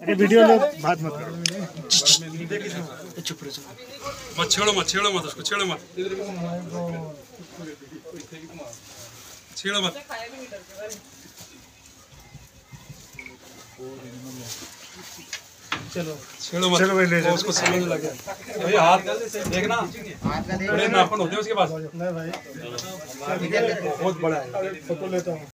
ये वीडियो में बात मत करो। चुप रहो, मत छेड़ो मत उसको, छेड़ो मत। चलो छेड़ो मत, उसको समझ लग गया भाई। हाथ देखना, बड़े नाखून होते हैं उसके पास। नहीं भाई, बहुत बड़ा है। फोटो लेता हूँ।